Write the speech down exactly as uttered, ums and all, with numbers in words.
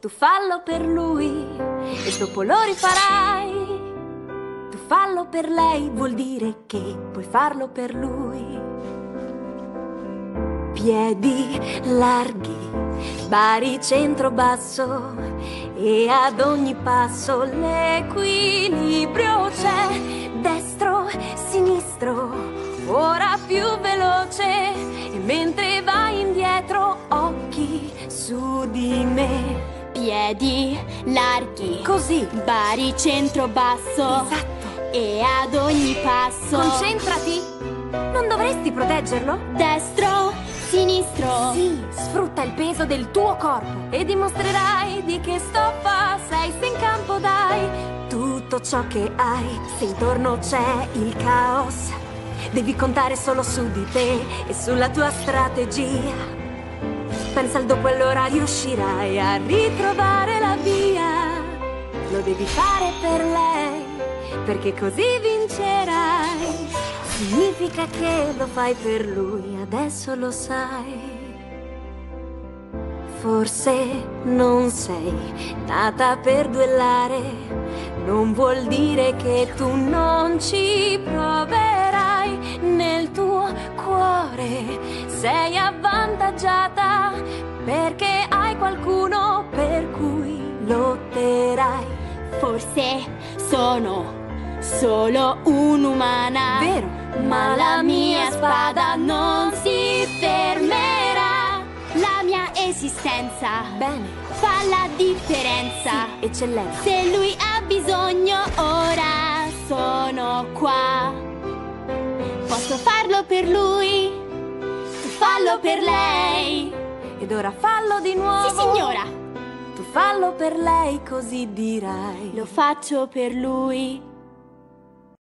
tu fallo per lui e dopo lo rifarai. Tu fallo per lei vuol dire che puoi farlo per lui. Piedi larghi, baricentro basso, e ad ogni passo l'equilibrio c'è. Destro, sinistro, ora più veloce, e mentre vai indietro occhi su di me. Piedi larghi, Così, baricentro basso, esatto. e ad ogni passo Concentrati, non dovresti proteggerlo? destro, sinistro. Sì, sfrutta il peso del tuo corpo e dimostrerai di che stoffa sei se in campo dai tutto ciò che hai. Se intorno c'è il caos, devi contare solo su di te e sulla tua strategia. Pensa al dopo e allora riuscirai a ritrovare la via. Lo devi fare per lei, perché così vincerai. Significa che lo fai per lui, adesso lo sai. Forse non sei nata per duellare, non vuol dire che tu non ci proverai. Nel tuo cuore sei avvantaggiata, perché hai qualcuno per cui lotterai. Forse sono solo un'umana, Vero, ma la mia spada non si fermerà. La mia esistenza bene, fa la differenza. eccellenza. Se lui ha bisogno, ora sono qua. Posso farlo per lui, tu fallo per lei. Ed ora fallo di nuovo. Sì, signora. Tu fallo per lei, così dirai. Lo faccio per lui.